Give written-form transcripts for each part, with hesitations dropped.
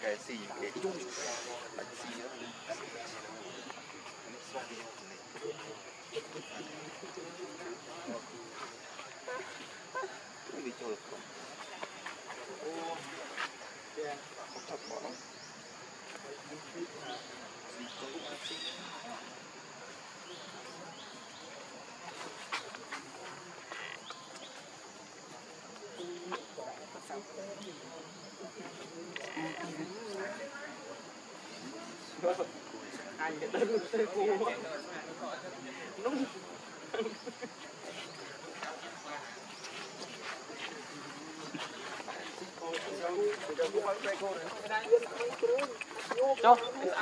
cái gì cái chung bạch xì đó cái gì cho được không không thật bỏ anh cái tên tên cô đúng cho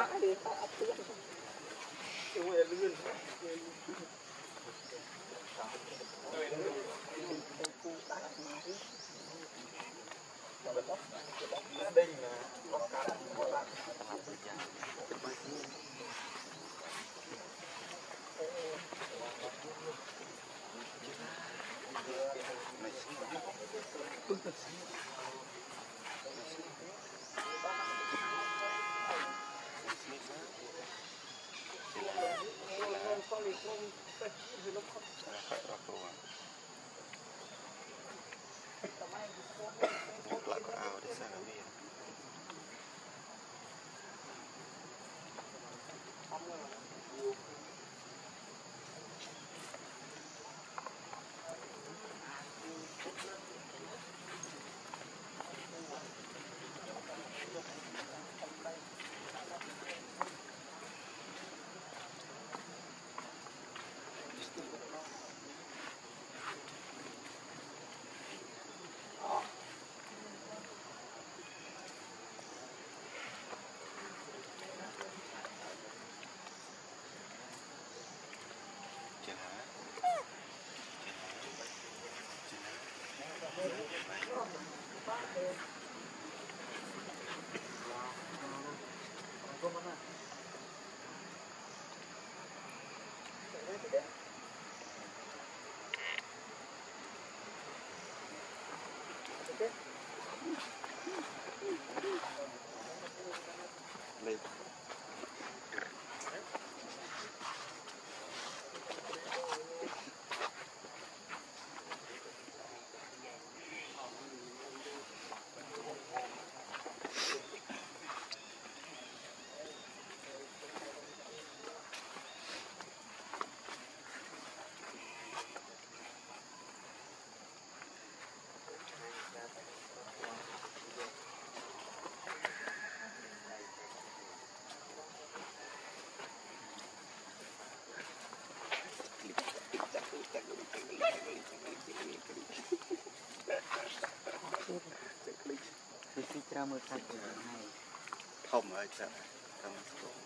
ra một sạch này không ơi sợ không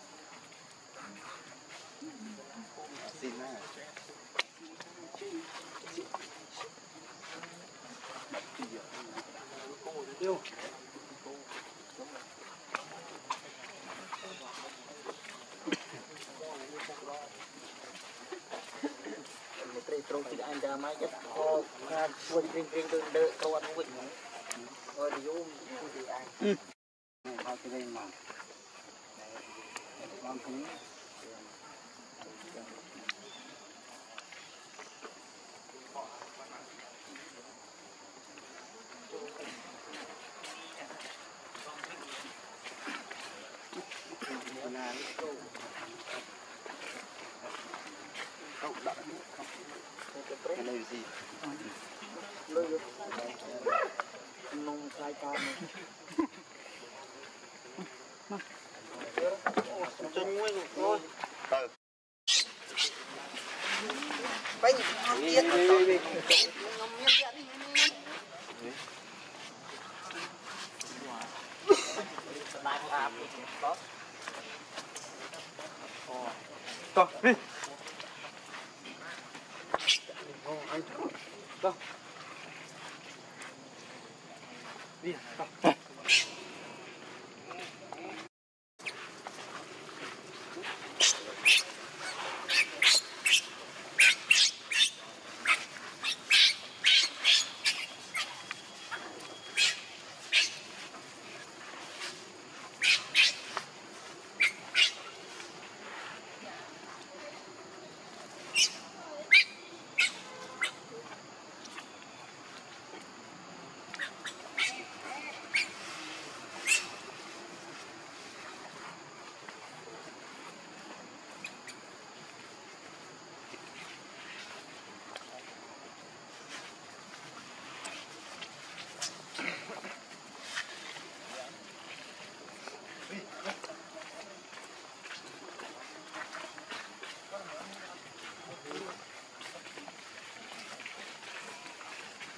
xin á yêu trâu thì anh ra máy chắc có quên riêng đợi câu ăn quên rồi thì vô thì ăn bao cái đây mà bao cái cái này gì nông khai ca cho muối rồi bánh ngon tiết to đi to đi to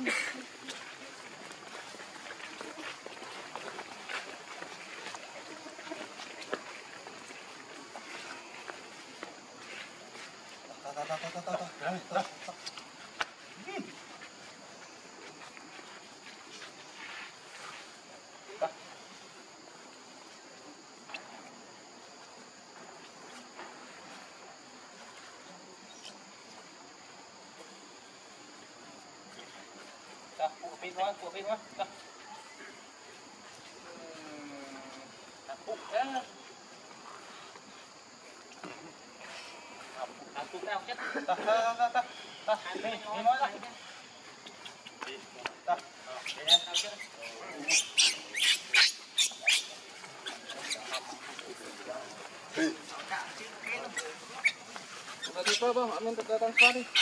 của pin quá bụng thế bụng nào chết ăn đi nói ra đi bơ mình tự tăng xoát đi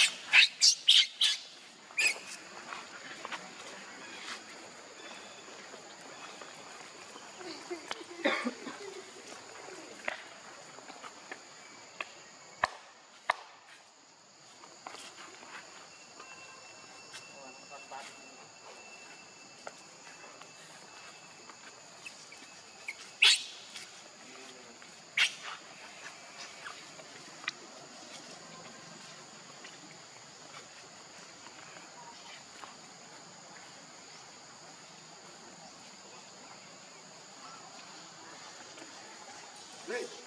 Hey.